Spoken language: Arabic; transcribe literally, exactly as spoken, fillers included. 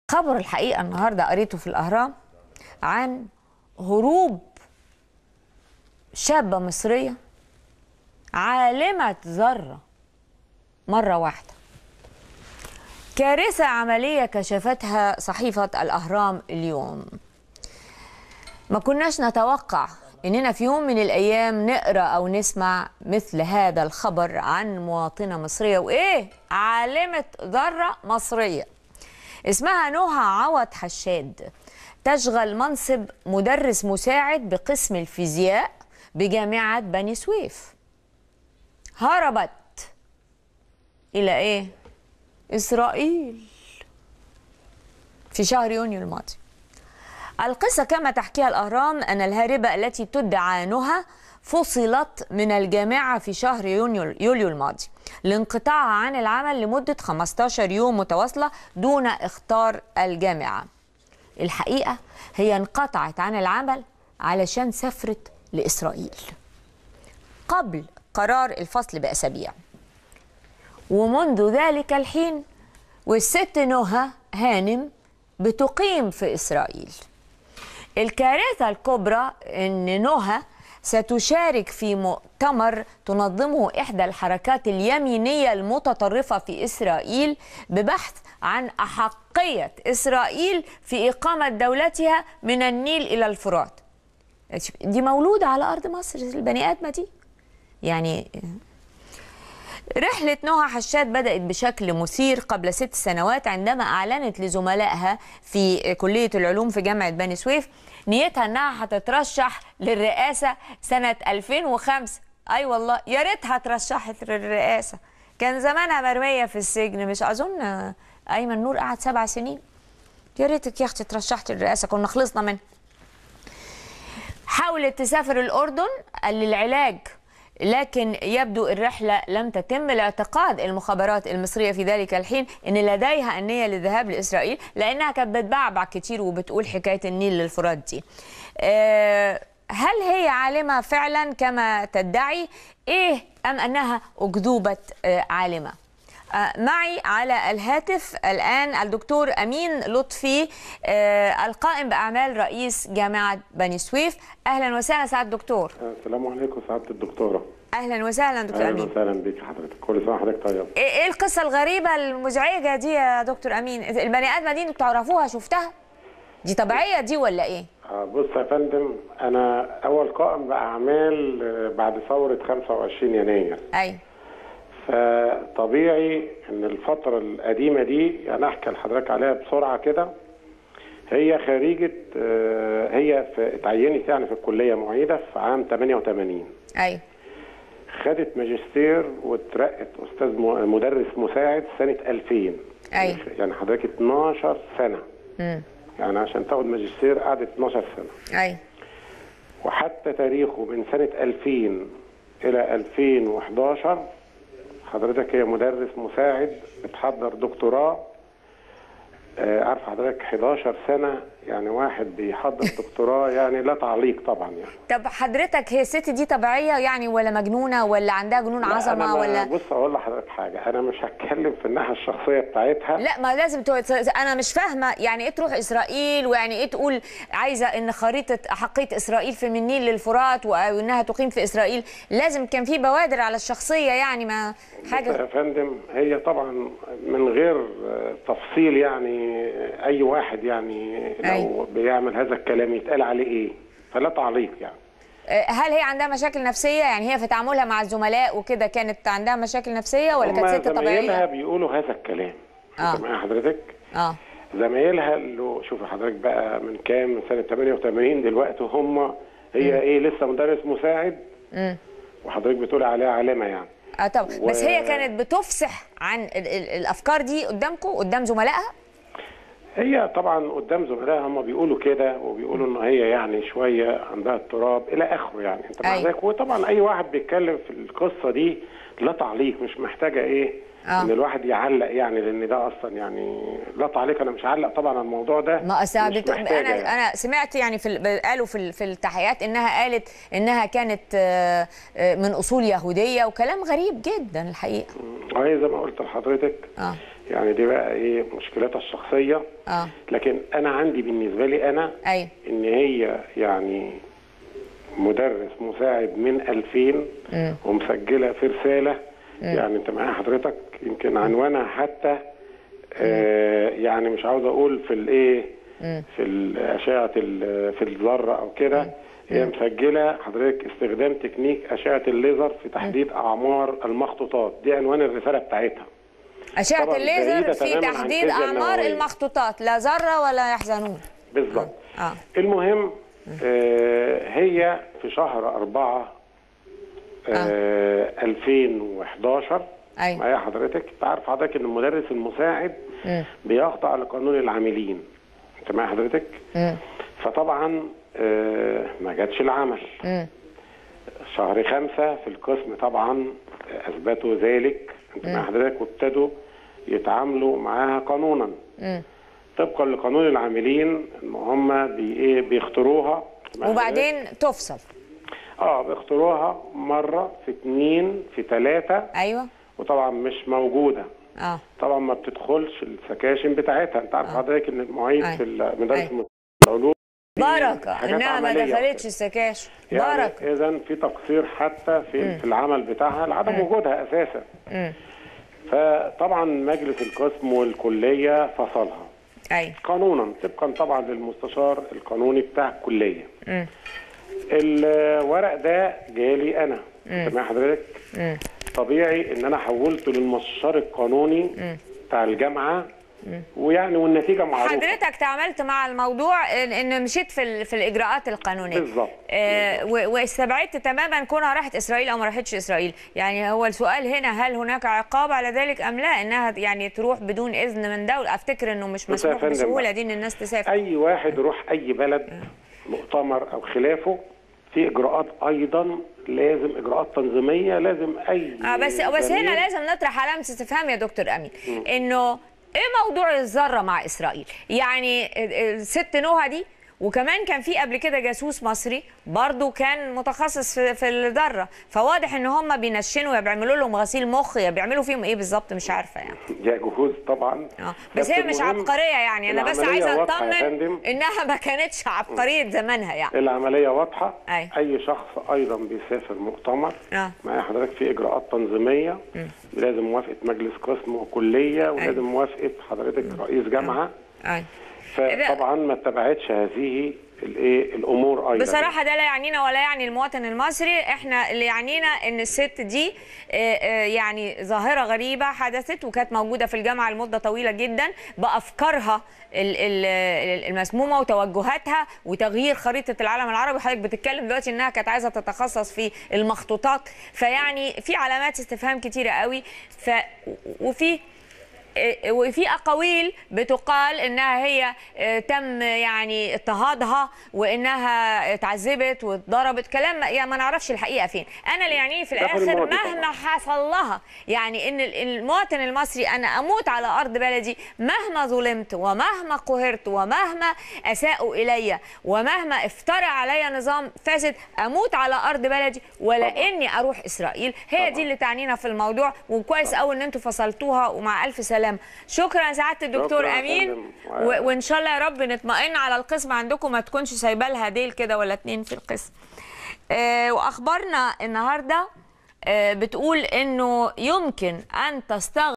خبر الحقيقة النهاردة قريته في الأهرام عن هروب شابة مصرية عالمة ذرة مرة واحدة. كارثة عملية كشفتها صحيفة الأهرام اليوم. ما كناش نتوقع إننا في يوم من الأيام نقرأ أو نسمع مثل هذا الخبر عن مواطنة مصرية، وإيه، عالمة ذرة مصرية اسمها نهى عوض حشاد، تشغل منصب مدرس مساعد بقسم الفيزياء بجامعة بني سويف. هربت إلى إيه؟ إسرائيل في شهر يونيو الماضي. القصة كما تحكيها الأهرام أن الهاربة التي تدعى نهى فصلت من الجامعة في شهر يونيو يوليو الماضي لانقطاعها عن العمل لمدة خمسة عشر يوم متواصلة دون اختار الجامعة. الحقيقة هي انقطعت عن العمل علشان سافرت لإسرائيل قبل قرار الفصل بأسابيع، ومنذ ذلك الحين والست نهى هانم بتقيم في إسرائيل. الكارثة الكبرى أن نهى ستشارك في مؤتمر تنظمه إحدى الحركات اليمينية المتطرفة في إسرائيل ببحث عن أحقية إسرائيل في إقامة دولتها من النيل إلى الفرات. دي مولودة على أرض مصر البني آدمة دي. يعني رحلة نهى حشاد بدأت بشكل مثير قبل ست سنوات عندما أعلنت لزملائها في كلية العلوم في جامعة بني سويف نيتها أنها هتترشح للرئاسة سنة ألفين وخمسة. أي أيوة والله، يا ريتها ترشحت للرئاسة، كان زمانها مرمية في السجن. مش أظن أيمن نور قعد سبع سنين؟ يا ريتك يا أختي ترشحت للرئاسة، كنا خلصنا منها. حاولت تسافر الأردن للعلاج، لكن يبدو الرحلة لم تتم لاعتقاد المخابرات المصرية في ذلك الحين أن لديها النية للذهاب لإسرائيل، لأنها كانت بتبعبع كتير وبتقول حكاية النيل للفرات دي. أه هل هي عالمة فعلا كما تدعي؟ إيه أم أنها أكذوبة أه عالمة؟ أه معي على الهاتف الآن الدكتور أمين لطفي، أه القائم بأعمال رئيس جامعة بني سويف. أهلا وسهلا سعادة الدكتور. السلام عليكم سعادة الدكتورة. أهلا وسهلا دكتور أمين. أهلا وسهلا بك حضرتك، كل سنة وحضرتك طيب. إيه القصة الغريبة المزعجة دي يا دكتور أمين؟ البني آدمة دي أنتوا تعرفوها، شفتها؟ دي طبيعية دي ولا إيه؟ آه بص يا فندم، أنا أول قائم بأعمال بعد ثورة خمسة وعشرين يناير. أيوه. فطبيعي ان الفتره القديمه دي، يعني احكي لحضرتك عليها بسرعه كده. هي خريجه، هي في اتعينت يعني في الكليه معيده في عام ثمانية وثمانين. ايوه. خدت ماجستير واترقت استاذ مدرس مساعد سنه ألفين. ايوه. يعني حضرتك اتناشر سنه. امم يعني عشان تاخد ماجستير قعدت اتناشر سنه. ايوه. وحتى تاريخه من سنه ألفين الى ألفين وحداشر حضرتك هي مدرس مساعد بتحضر دكتوراه. آه عارف حضرتك حداشر سنة، يعني واحد بيحضر دكتوراه يعني لا تعليق طبعا. يعني طب حضرتك هي الست دي طبيعية يعني ولا مجنونة ولا عندها جنون عظمة ولا؟ بص أقول لحضرتك حاجة، أنا مش هتكلم في الناحية الشخصية بتاعتها. لا، ما لازم تو... أنا مش فاهمة يعني إيه تروح إسرائيل، ويعني إيه تقول عايزة إن خريطة أحقية إسرائيل في من النيل للفرات وإنها تقيم في إسرائيل. لازم كان في بوادر على الشخصية يعني، ما حاجة. يا فندم هي طبعا من غير تفصيل، يعني أي واحد يعني لو أي. بيعمل هذا الكلام يتقال عليه إيه، فلا تعليق يعني. هل هي عندها مشاكل نفسية؟ يعني هي في تعاملها مع الزملاء وكده كانت عندها مشاكل نفسية ولا كانت ست طبيعية؟ زمايلها بيقولوا هذا الكلام. اه سامع حضرتك؟ اه زمايلها اللي شوفي حضرتك بقى من كام، من سنة ثمانية وثمانين دلوقتي هم هي م. ايه لسه مدرس مساعد. امم وحضرتك بتقولي عليها عالمة يعني. اه طبعا و... بس هي كانت بتفصح عن ال ال الافكار دي قدامكم، قدام زملائها؟ هي طبعا قدام زملائها هم بيقولوا كده، وبيقولوا ان هي يعني شويه عندها اضطراب الى اخره يعني. انت معاك؟ وطبعا اي واحد بيتكلم في القصه دي لا تعليق، مش محتاجه ايه آه. ان الواحد يعلق يعني، لان ده اصلا يعني لا تعليق. انا مش هعلق طبعا على الموضوع ده. ما بت... انا يعني. انا سمعت يعني في ال... قالوا في ال... في التحيات انها قالت انها كانت من اصول يهوديه، وكلام غريب جدا الحقيقه. هي زي ما قلت لحضرتك اه يعني دي بقى ايه مشكلتها الشخصيه. اه لكن انا عندي بالنسبه لي انا ايوه ان هي يعني مدرس مساعد من ألفين مم. ومسجله في رساله. مم. يعني انت معايا حضرتك يمكن عنوانها حتى آه يعني مش عاوز اقول في الايه في الاشعه في الذره او كده. هي مسجله حضرتك استخدام تكنيك اشعه الليزر في تحديد اعمار المخطوطات. دي عنوان الرساله بتاعتها. أشعة الليزر في تحديد أعمار المخطوطات، لا ذرة ولا يحزنون. بالظبط. آه. آه. المهم آه هي في شهر أربعة آه آه. ألفين وحداشر أيوة. معايا حضرتك. انت عارف حضرتك ان المدرس المساعد م. بيخضع لقانون العاملين. انت معايا حضرتك؟ م. فطبعا آه ما جاتش العمل. م. شهر خمسة في القسم طبعا اثبتوا ذلك. انت معايا حضرتك وابتدوا يتعاملوا معاها قانونا. م. طبقا لقانون العاملين ان هم بي ايه بيختاروها. وبعدين تفصل. اه بيختاروها مره في اتنين في تلاته. ايوه. وطبعا مش موجوده. اه طبعا ما بتدخلش السكاشن بتاعتها. انت عارف حضرتك ان المعيد أيوة. في مدارس أيوة. العلوم بركه انها ما دخلتش السكاشن. يعني بركه. اذا في تقصير حتى في م. في العمل بتاعها لعدم وجودها اساسا. م. فطبعا مجلس القسم والكليه فصلها. ايوه. قانونا طبقا طبعا للمستشار القانوني بتاع الكليه. م. الورق ده جالي انا. سامع حضرتك؟ م. طبيعي ان انا حولته للمستشار القانوني م. بتاع الجامعه. م. ويعني والنتيجه معروفه. حضرتك تعاملت مع الموضوع ان, إن مشيت في في الاجراءات القانونيه. بالظبط. آه واستبعدت تماما كونها راحت اسرائيل او ما راحتش اسرائيل. يعني هو السؤال هنا هل هناك عقاب على ذلك ام لا؟ انها يعني تروح بدون اذن من دوله. افتكر انه مش مسموح بسهوله دي ان الناس تسافر. اي واحد يروح اي بلد مؤتمر او خلافه في اجراءات ايضا لازم اجراءات تنظيميه لازم اي اه بس بس هنا لازم نطرح علامه استفهام يا دكتور امين. م. انه ايه موضوع الذره مع اسرائيل؟ يعني الست نوها دي وكمان كان في قبل كده جاسوس مصري برضو كان متخصص في, في الذره. فواضح ان هم بينشنوا يا بيعملوا لهم غسيل مخ يا بيعملوا فيهم ايه بالظبط مش عارفه يعني. يا جهوز طبعا. اه بس هي مش عبقريه يعني. انا بس عايزه اطمن انها ما كانتش عبقريه زمانها يعني. العمليه واضحه. أي. اي شخص ايضا بيسافر مؤتمر اه معايا حضرتك في اجراءات تنظيميه. م. لازم موافقه مجلس قسم وكليه ولازم موافقه حضرتك م. رئيس جامعه. اي. فطبعا ما اتبعتش هذه الايه الامور ايضا. بصراحه ده لا يعنينا ولا يعني المواطن المصري. احنا اللي يعنينا ان الست دي يعني ظاهره غريبه حدثت وكانت موجوده في الجامعه لمده طويله جدا بافكارها المسمومه وتوجهاتها وتغيير خريطه العالم العربي. حضرتك بتتكلم دلوقتي انها كانت عايزه تتخصص في المخطوطات. فيعني في علامات استفهام كتيره قوي. ف وفي وفي اقاويل بتقال انها هي تم يعني اضطهادها وانها اتعذبت واتضربت. كلام يعني ما نعرفش الحقيقه فين. انا اللي يعنيه في الاخر مهما حصل لها يعني ان المواطن المصري انا اموت على ارض بلدي مهما ظلمت ومهما قهرت ومهما اساءوا الي ومهما افترى علي نظام فاسد اموت على ارض بلدي ولا اني اروح اسرائيل. هي دي اللي تعنينا في الموضوع. وكويس قوي ان انتم فصلتوها ومع الف سلامه. شكرا سعاده الدكتور امين. وان شاء الله يا رب نطمئن على القسم عندكم ما تكونش سايبه لها ديل كده ولا اتنين في القسم. آه واخبارنا النهارده آه بتقول انه يمكن ان تستغل